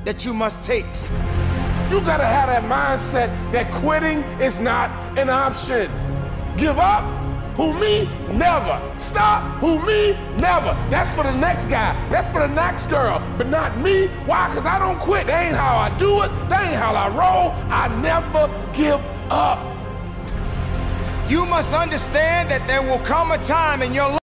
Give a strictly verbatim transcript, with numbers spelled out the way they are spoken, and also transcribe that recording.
that you must take. You gotta have that mindset that quitting is not an option. Give up? Who, me? Never. Stop? Who, me? Never. That's for the next guy. That's for the next girl, but not me. Why? Because I don't quit. That ain't how I do it. That ain't how I roll. I never give up. You must understand that there will come a time in your life